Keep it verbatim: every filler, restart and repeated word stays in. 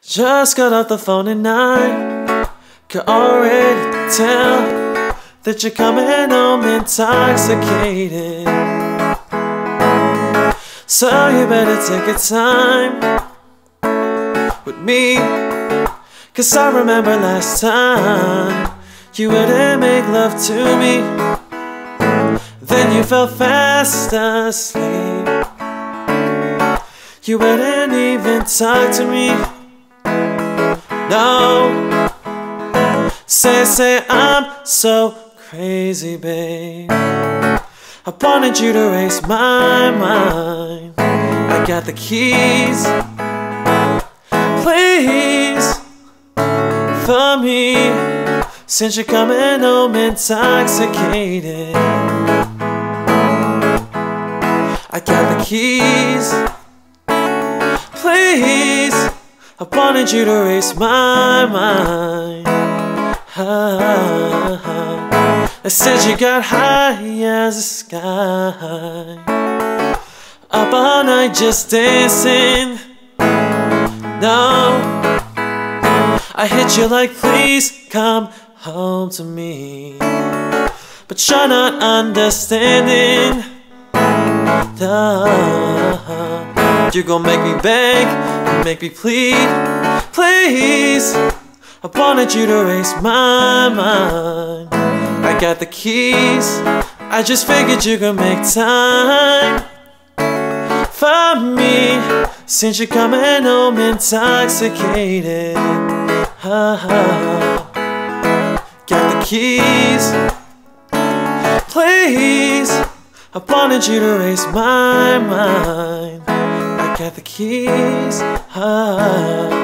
Just got off the phone and I could already tell that you're coming home intoxicated. So you better take your time with me, 'cause I remember last time you wouldn't make love to me, then you fell fast asleep. You wouldn't even talk to me. No, say, say I'm so crazy, babe. I wanted you to raise my mind. I got the keys, please, for me, since you're coming home intoxicated. I got the keys, please, I wanted you to raise my mind. ah, I said you got high as the sky, up all night just dancing. No, I hit you like please come home to me, but you're not understanding. No, you're gonna make me beg, make me plead, please. I wanted you to raise my mind. I got the keys, I just figured you could make time for me, since you're coming home intoxicated. ah, Got the keys, please, I wanted you to raise my mind. I got the keys. ah.